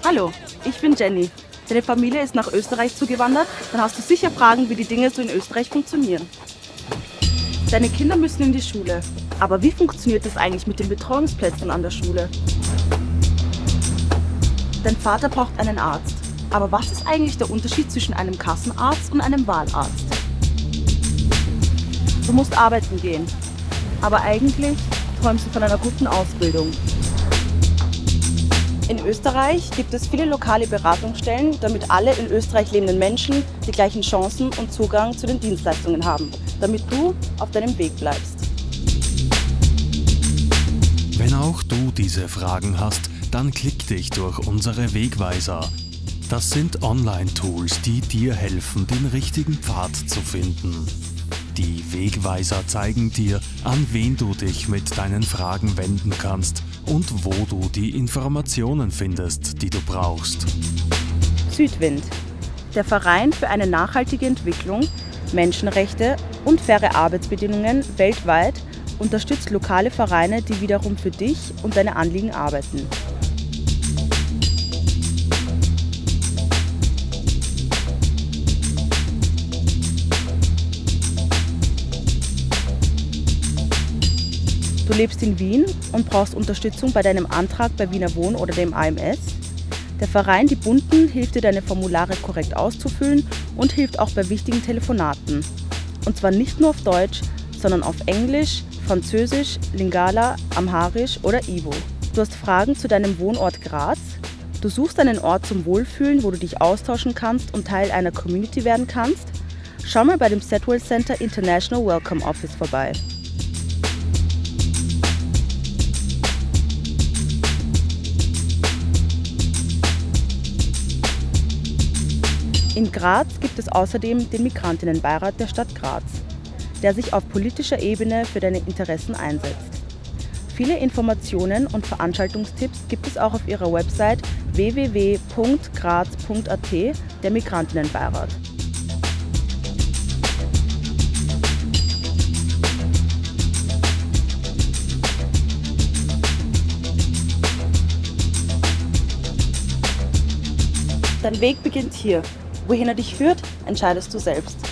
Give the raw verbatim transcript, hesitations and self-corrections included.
Hallo, ich bin Jenny. Deine Familie ist nach Österreich zugewandert, dann hast du sicher Fragen, wie die Dinge so in Österreich funktionieren. Deine Kinder müssen in die Schule. Aber wie funktioniert das eigentlich mit den Betreuungsplätzen an der Schule? Dein Vater braucht einen Arzt. Aber was ist eigentlich der Unterschied zwischen einem Kassenarzt und einem Wahlarzt? Du musst arbeiten gehen. Aber eigentlich träumst du von einer guten Ausbildung. In Österreich gibt es viele lokale Beratungsstellen, damit alle in Österreich lebenden Menschen die gleichen Chancen und Zugang zu den Dienstleistungen haben, damit du auf deinem Weg bleibst. Wenn auch du diese Fragen hast, dann klick dich durch unsere Wegweiser. Das sind Online-Tools, die dir helfen, den richtigen Pfad zu finden. Die Wegweiser zeigen dir, an wen du dich mit deinen Fragen wenden kannst und wo du die Informationen findest, die du brauchst. Südwind, der Verein für eine nachhaltige Entwicklung, Menschenrechte und faire Arbeitsbedingungen weltweit, unterstützt lokale Vereine, die wiederum für dich und deine Anliegen arbeiten. Du lebst in Wien und brauchst Unterstützung bei deinem Antrag bei Wiener Wohn oder dem A M S. Der Verein Die Bunten hilft dir, deine Formulare korrekt auszufüllen und hilft auch bei wichtigen Telefonaten. Und zwar nicht nur auf Deutsch, sondern auf Englisch, Französisch, Lingala, Amharisch oder Ivo. Du hast Fragen zu deinem Wohnort Graz. Du suchst einen Ort zum Wohlfühlen, wo du dich austauschen kannst und Teil einer Community werden kannst. Schau mal bei dem Setwell Center International Welcome Office vorbei. In Graz gibt es außerdem den Migrantinnenbeirat der Stadt Graz, der sich auf politischer Ebene für deine Interessen einsetzt. Viele Informationen und Veranstaltungstipps gibt es auch auf ihrer Website w w w punkt graz punkt a t, der Migrantinnenbeirat. Dein Weg beginnt hier. Wohin er dich führt, entscheidest du selbst.